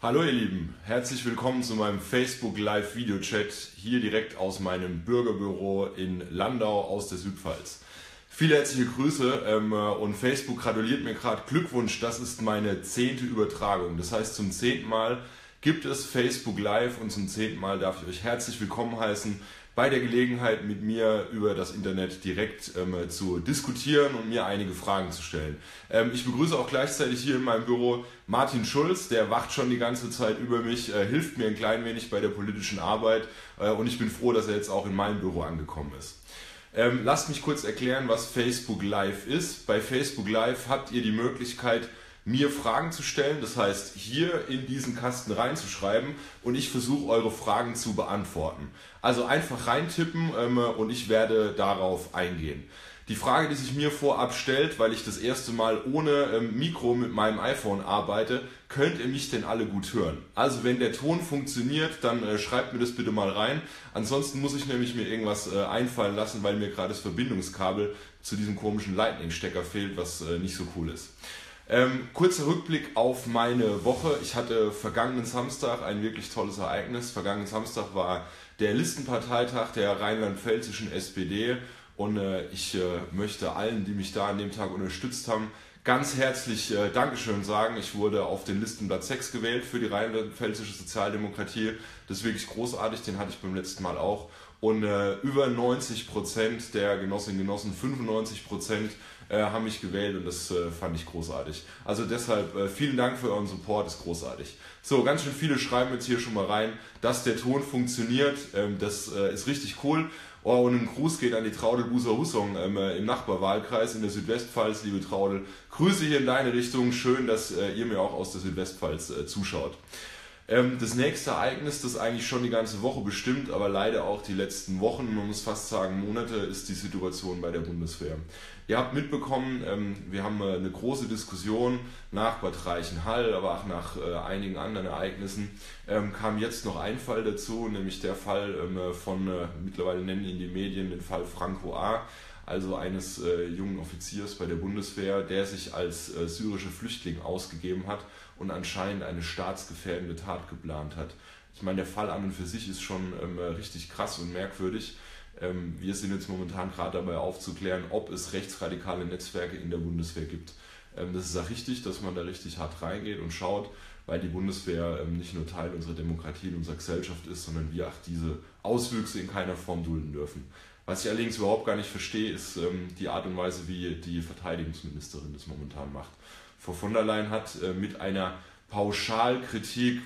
Hallo ihr Lieben, herzlich willkommen zu meinem Facebook Live Videochat hier direkt aus meinem Bürgerbüro in Landau aus der Südpfalz. Viele herzliche Grüße und Facebook gratuliert mir gerade. Glückwunsch, das ist meine 10. Übertragung. Das heißt, zum 10. Mal gibt es Facebook Live und zum 10. Mal darf ich euch herzlich willkommen heißen, bei der Gelegenheit mit mir über das Internet direkt zu diskutieren und mir einige Fragen zu stellen. Ich begrüße auch gleichzeitig hier in meinem Büro Martin Schulz, der wacht schon die ganze Zeit über mich, hilft mir ein klein wenig bei der politischen Arbeit und ich bin froh, dass er jetzt auch in meinem Büro angekommen ist. Lasst mich kurz erklären, was Facebook Live ist. Bei Facebook Live habt ihr die Möglichkeit, mir Fragen zu stellen, das heißt hier in diesen Kasten reinzuschreiben und ich versuche eure Fragen zu beantworten. Also einfach reintippen und ich werde darauf eingehen. Die Frage, die sich mir vorab stellt, weil ich das erste Mal ohne Mikro mit meinem iPhone arbeite, könnt ihr mich denn alle gut hören? Also wenn der Ton funktioniert, dann schreibt mir das bitte mal rein. Ansonsten muss ich nämlich mir irgendwas einfallen lassen, weil mir gerade das Verbindungskabel zu diesem komischen Lightning-Stecker fehlt, was nicht so cool ist. Kurzer Rückblick auf meine Woche. Ich hatte vergangenen Samstag ein wirklich tolles Ereignis. Vergangenen Samstag war der Listenparteitag der rheinland-pfälzischen SPD und ich möchte allen, die mich da an dem Tag unterstützt haben, ganz herzlich Dankeschön sagen. Ich wurde auf den Listenplatz 6 gewählt für die rheinland-pfälzische Sozialdemokratie. Das ist wirklich großartig, den hatte ich beim letzten Mal auch. Und über 90% der Genossinnen und Genossen, 95% haben mich gewählt und das fand ich großartig. Also deshalb vielen Dank für euren Support, ist großartig. So, ganz schön viele schreiben jetzt hier schon mal rein, dass der Ton funktioniert. Das ist richtig cool. Oh, und ein Gruß geht an die Traudel Buser-Hussong im Nachbarwahlkreis in der Südwestpfalz. Liebe Traudel, Grüße hier in deine Richtung. Schön, dass ihr mir auch aus der Südwestpfalz zuschaut. Das nächste Ereignis, das eigentlich schon die ganze Woche bestimmt, aber leider auch die letzten Wochen, man muss fast sagen Monate, ist die Situation bei der Bundeswehr. Ihr habt mitbekommen, wir haben eine große Diskussion nach Bad Reichenhall, aber auch nach einigen anderen Ereignissen, kam jetzt noch ein Fall dazu, nämlich der Fall von, mittlerweile nennen ihn die Medien, den Fall Franco A., also eines jungen Offiziers bei der Bundeswehr, der sich als syrischer Flüchtling ausgegeben hat und anscheinend eine staatsgefährdende Tat geplant hat. Ich meine, der Fall an und für sich ist schon richtig krass und merkwürdig. Wir sind jetzt momentan gerade dabei aufzuklären, ob es rechtsradikale Netzwerke in der Bundeswehr gibt. Das ist auch richtig, dass man da richtig hart reingeht und schaut, weil die Bundeswehr nicht nur Teil unserer Demokratie und unserer Gesellschaft ist, sondern wir auch diese Auswüchse in keiner Form dulden dürfen. Was ich allerdings überhaupt gar nicht verstehe, ist die Art und Weise, wie die Verteidigungsministerin das momentan macht. Frau von der Leyen hat mit einer Pauschalkritik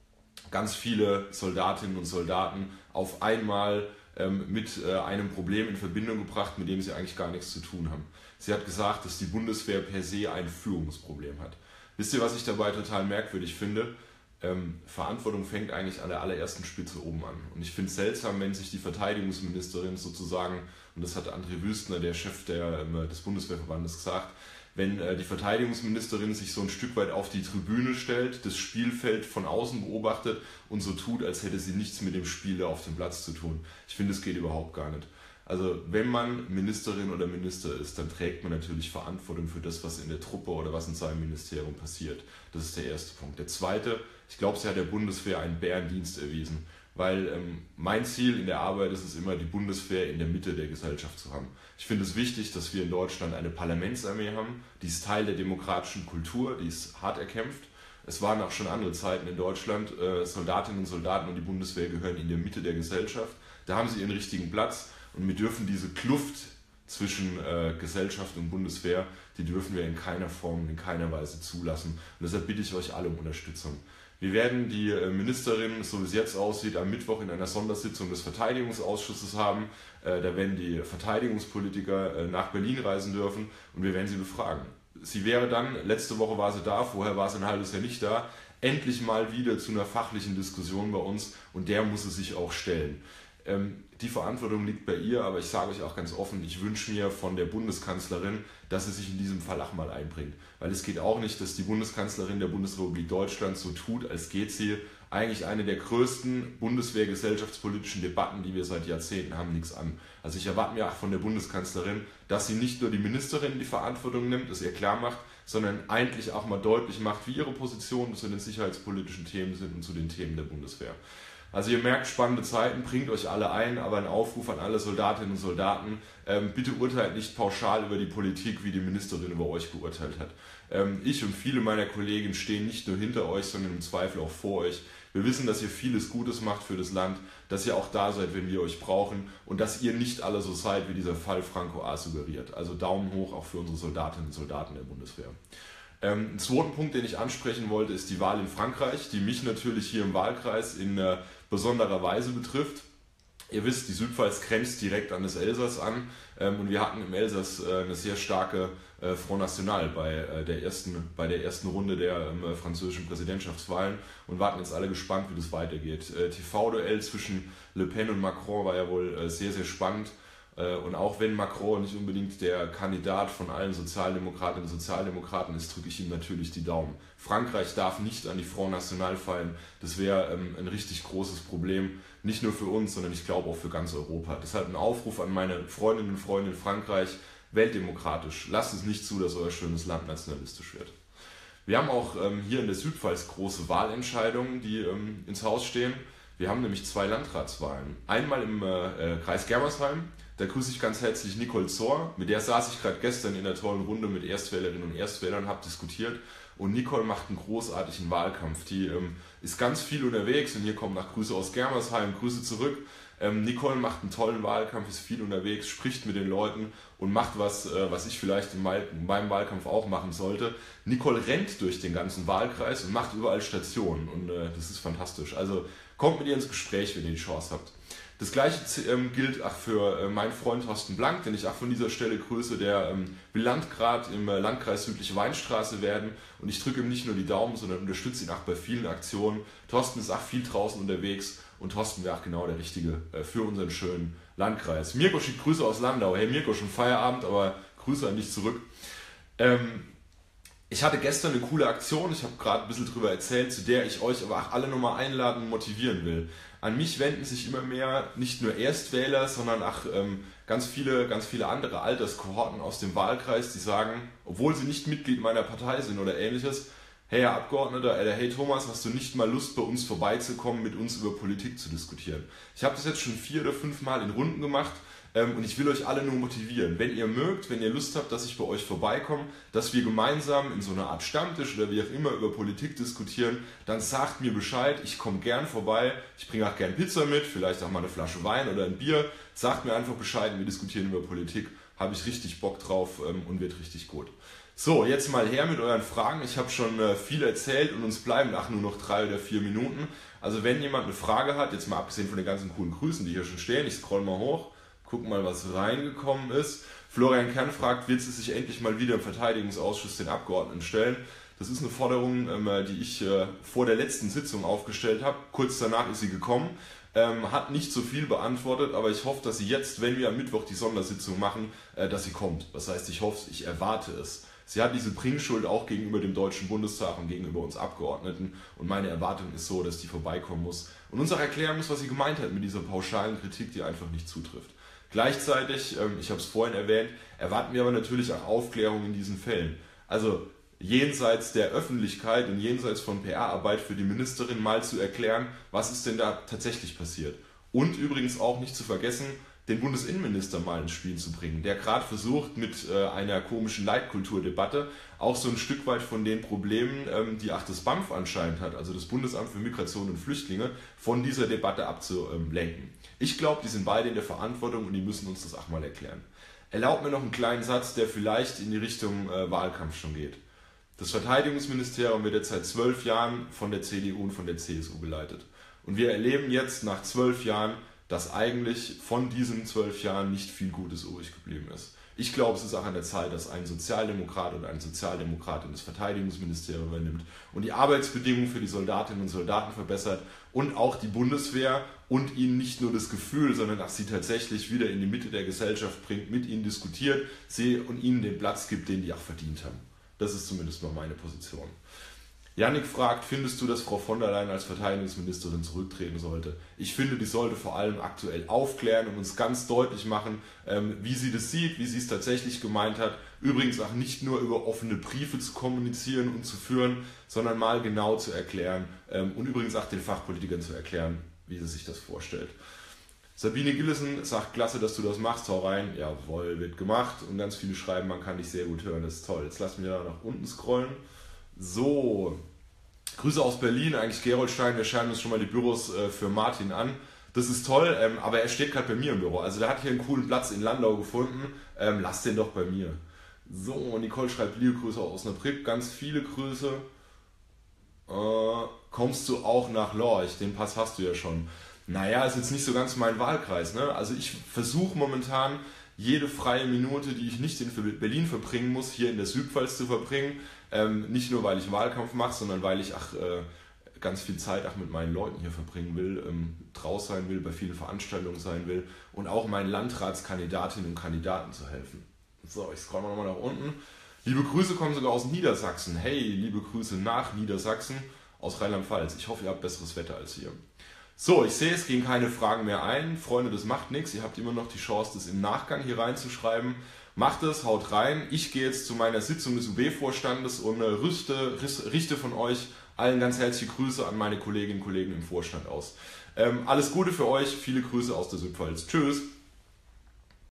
ganz viele Soldatinnen und Soldaten auf einmal mit einem Problem in Verbindung gebracht, mit dem sie eigentlich gar nichts zu tun haben. Sie hat gesagt, dass die Bundeswehr per se ein Führungsproblem hat. Wisst ihr, was ich dabei total merkwürdig finde? Verantwortung fängt eigentlich an der allerersten Spitze oben an. Und ich finde es seltsam, wenn sich die Verteidigungsministerin sozusagen, und das hat André Wüstner, der Chef des Bundeswehrverbandes, gesagt, wenn die Verteidigungsministerin sich so ein Stück weit auf die Tribüne stellt, das Spielfeld von außen beobachtet und so tut, als hätte sie nichts mit dem Spiel auf dem Platz zu tun. Ich finde, das geht überhaupt gar nicht. Also wenn man Ministerin oder Minister ist, dann trägt man natürlich Verantwortung für das, was in der Truppe oder was in seinem Ministerium passiert. Das ist der erste Punkt. Der zweite, ich glaube, sie hat der Bundeswehr einen Bärendienst erwiesen, weil mein Ziel in der Arbeit ist es immer, die Bundeswehr in der Mitte der Gesellschaft zu haben. Ich finde es wichtig, dass wir in Deutschland eine Parlamentsarmee haben, die ist Teil der demokratischen Kultur, die ist hart erkämpft. Es waren auch schon andere Zeiten in Deutschland, Soldatinnen und Soldaten und die Bundeswehr gehören in der Mitte der Gesellschaft. Da haben sie ihren richtigen Platz. Und wir dürfen diese Kluft zwischen Gesellschaft und Bundeswehr, die dürfen wir in keiner Form, in keiner Weise zulassen. Und deshalb bitte ich euch alle um Unterstützung. Wir werden die Ministerin, so wie es jetzt aussieht, am Mittwoch in einer Sondersitzung des Verteidigungsausschusses haben. Da werden die Verteidigungspolitiker nach Berlin reisen dürfen und wir werden sie befragen. Sie wäre dann, letzte Woche war sie da, vorher war sie ein halbes Jahr nicht da, endlich mal wieder zu einer fachlichen Diskussion bei uns und der muss es sich auch stellen. Die Verantwortung liegt bei ihr, aber ich sage euch auch ganz offen, ich wünsche mir von der Bundeskanzlerin, dass sie sich in diesem Fall auch mal einbringt. Weil es geht auch nicht, dass die Bundeskanzlerin der Bundesrepublik Deutschland so tut, als geht sie eigentlich eine der größten Bundeswehr-gesellschaftspolitischen Debatten, die wir seit Jahrzehnten haben, nichts an. Also ich erwarte mir auch von der Bundeskanzlerin, dass sie nicht nur die Ministerin die Verantwortung nimmt, es ihr klar macht, sondern eigentlich auch mal deutlich macht, wie ihre Positionen zu den sicherheitspolitischen Themen sind und zu den Themen der Bundeswehr. Also ihr merkt, spannende Zeiten, bringt euch alle ein, aber ein Aufruf an alle Soldatinnen und Soldaten, bitte urteilt nicht pauschal über die Politik, wie die Ministerin über euch geurteilt hat. Ich und viele meiner Kollegen stehen nicht nur hinter euch, sondern im Zweifel auch vor euch. Wir wissen, dass ihr vieles Gutes macht für das Land, dass ihr auch da seid, wenn wir euch brauchen und dass ihr nicht alle so seid, wie dieser Fall Franco A. suggeriert. Also Daumen hoch auch für unsere Soldatinnen und Soldaten der Bundeswehr. Ein zweiter Punkt, den ich ansprechen wollte, ist die Wahl in Frankreich, die mich natürlich hier im Wahlkreis in besonderer Weise betrifft. Ihr wisst, die Südpfalz grenzt direkt an das Elsass an und wir hatten im Elsass eine sehr starke Front National bei der ersten Runde der französischen Präsidentschaftswahlen und warten jetzt alle gespannt, wie das weitergeht. TV-Duell zwischen Le Pen und Macron war ja wohl sehr, sehr spannend. Und auch wenn Macron nicht unbedingt der Kandidat von allen Sozialdemokratinnen und Sozialdemokraten ist, drücke ich ihm natürlich die Daumen. Frankreich darf nicht an die Front National fallen. Das wäre ein richtig großes Problem, nicht nur für uns, sondern ich glaube auch für ganz Europa. Deshalb ein Aufruf an meine Freundinnen und Freunde in Frankreich, weltdemokratisch. Lasst es nicht zu, dass euer schönes Land nationalistisch wird. Wir haben auch hier in der Südpfalz große Wahlentscheidungen, die ins Haus stehen. Wir haben nämlich 2 Landratswahlen. Einmal im Kreis Germersheim. Da grüße ich ganz herzlich Nicole Zohr. Mit der saß ich gerade gestern in einer tollen Runde mit Erstwählerinnen und Erstwählern, habe diskutiert. Und Nicole macht einen großartigen Wahlkampf. Die ist ganz viel unterwegs und hier kommen nach Grüße aus Germersheim, Grüße zurück. Nicole macht einen tollen Wahlkampf, ist viel unterwegs, spricht mit den Leuten und macht was ich vielleicht in meinem Wahlkampf auch machen sollte. Nicole rennt durch den ganzen Wahlkreis und macht überall Stationen und das ist fantastisch. Also kommt mit ihr ins Gespräch, wenn ihr die Chance habt. Das gleiche gilt auch für meinen Freund Thorsten Blank, den ich auch von dieser Stelle grüße. Der will Landrat im Landkreis Südliche Weinstraße werden und ich drücke ihm nicht nur die Daumen, sondern unterstütze ihn auch bei vielen Aktionen. Thorsten ist auch viel draußen unterwegs und Thorsten wäre auch genau der Richtige für unseren schönen Landkreis. Mirko schickt Grüße aus Landau. Hey Mirko, schon Feierabend, aber Grüße an dich zurück. Ich hatte gestern eine coole Aktion, ich habe gerade ein bisschen drüber erzählt, zu der ich euch aber auch alle nochmal einladen und motivieren will. An mich wenden sich immer mehr nicht nur Erstwähler, sondern auch ganz viele andere Alterskohorten aus dem Wahlkreis, die sagen, obwohl sie nicht Mitglied meiner Partei sind oder ähnliches, hey Herr Abgeordneter, hey Thomas, hast du nicht mal Lust, bei uns vorbeizukommen, mit uns über Politik zu diskutieren? Ich habe das jetzt schon 4 oder 5 Mal in Runden gemacht. Und ich will euch alle nur motivieren, wenn ihr mögt, wenn ihr Lust habt, dass ich bei euch vorbeikomme, dass wir gemeinsam in so einer Art Stammtisch oder wie auch immer über Politik diskutieren, dann sagt mir Bescheid, ich komme gern vorbei, ich bringe auch gern Pizza mit, vielleicht auch mal eine Flasche Wein oder ein Bier, sagt mir einfach Bescheid, wir diskutieren über Politik, habe ich richtig Bock drauf und wird richtig gut. So, jetzt mal her mit euren Fragen, ich habe schon viel erzählt und uns bleiben nur noch 3 oder 4 Minuten, also wenn jemand eine Frage hat, jetzt mal abgesehen von den ganzen coolen Grüßen, die hier schon stehen, ich scroll mal hoch, gucken mal, was reingekommen ist. Florian Kern fragt, wird sie sich endlich mal wieder im Verteidigungsausschuss den Abgeordneten stellen? Das ist eine Forderung, die ich vor der letzten Sitzung aufgestellt habe. Kurz danach ist sie gekommen, hat nicht so viel beantwortet, aber ich hoffe, dass sie jetzt, wenn wir am Mittwoch die Sondersitzung machen, dass sie kommt. Das heißt, ich erwarte es. Sie hat diese Bringschuld auch gegenüber dem Deutschen Bundestag und gegenüber uns Abgeordneten und meine Erwartung ist so, dass die vorbeikommen muss und uns auch erklären muss, was sie gemeint hat mit dieser pauschalen Kritik, die einfach nicht zutrifft. Gleichzeitig, ich habe es vorhin erwähnt, erwarten wir aber natürlich auch Aufklärung in diesen Fällen. Also jenseits der Öffentlichkeit und jenseits von PR-Arbeit für die Ministerin mal zu erklären, was ist denn da tatsächlich passiert. Und übrigens auch nicht zu vergessen, den Bundesinnenminister mal ins Spiel zu bringen, der gerade versucht mit einer komischen Leitkulturdebatte auch so ein Stück weit von den Problemen, die auch das BAMF anscheinend hat, also das Bundesamt für Migration und Flüchtlinge, von dieser Debatte abzulenken. Ich glaube, die sind beide in der Verantwortung und die müssen uns das auch mal erklären. Erlaubt mir noch einen kleinen Satz, der vielleicht in die Richtung Wahlkampf schon geht. Das Verteidigungsministerium wird jetzt seit 12 Jahren von der CDU und von der CSU geleitet. Und wir erleben jetzt nach 12 Jahren, dass eigentlich von diesen 12 Jahren nicht viel Gutes übrig geblieben ist. Ich glaube, es ist auch an der Zeit, dass ein Sozialdemokrat oder eine Sozialdemokratin das Verteidigungsministerium übernimmt und die Arbeitsbedingungen für die Soldatinnen und Soldaten verbessert und auch die Bundeswehr und ihnen nicht nur das Gefühl, sondern auch sie tatsächlich wieder in die Mitte der Gesellschaft bringt, mit ihnen diskutiert, sie und ihnen den Platz gibt, den die auch verdient haben. Das ist zumindest mal meine Position. Yannick fragt, findest du, dass Frau von der Leyen als Verteidigungsministerin zurücktreten sollte? Ich finde, die sollte vor allem aktuell aufklären und uns ganz deutlich machen, wie sie das sieht, wie sie es tatsächlich gemeint hat. Übrigens auch nicht nur über offene Briefe zu kommunizieren und zu führen, sondern mal genau zu erklären und übrigens auch den Fachpolitikern zu erklären, wie sie sich das vorstellt. Sabine Gillesen sagt, klasse, dass du das machst, hau rein. Jawohl, wird gemacht. Und ganz viele schreiben, man kann dich sehr gut hören, das ist toll. Jetzt lassen wir da nach unten scrollen. So, Grüße aus Berlin, eigentlich Gerolstein, wir schauen uns schon mal die Büros für Martin an. Das ist toll, aber er steht gerade bei mir im Büro. Also der hat hier einen coolen Platz in Landau gefunden. Lass den doch bei mir. So, Nicole schreibt liebe Grüße aus Osnabrück, ganz viele Grüße. Kommst du auch nach Lorch? Den Pass hast du ja schon. Naja, ist jetzt nicht so ganz mein Wahlkreis, ne? Also ich versuche momentan jede freie Minute, die ich nicht in Berlin verbringen muss, hier in der Südpfalz zu verbringen. Nicht nur, weil ich Wahlkampf mache, sondern weil ich ganz viel Zeit auch mit meinen Leuten hier verbringen will, draus sein will, bei vielen Veranstaltungen sein will und auch meinen Landratskandidatinnen und Kandidaten zu helfen. So, ich scroll mal nochmal nach unten. Liebe Grüße kommen sogar aus Niedersachsen. Hey, liebe Grüße nach Niedersachsen aus Rheinland-Pfalz. Ich hoffe, ihr habt besseres Wetter als hier. So, ich sehe, es gehen keine Fragen mehr ein. Freunde, das macht nichts. Ihr habt immer noch die Chance, das im Nachgang hier reinzuschreiben. Macht es, haut rein. Ich gehe jetzt zu meiner Sitzung des UB-Vorstandes und richte von euch allen ganz herzliche Grüße an meine Kolleginnen und Kollegen im Vorstand aus. Alles Gute für euch. Viele Grüße aus der Südpfalz. Tschüss.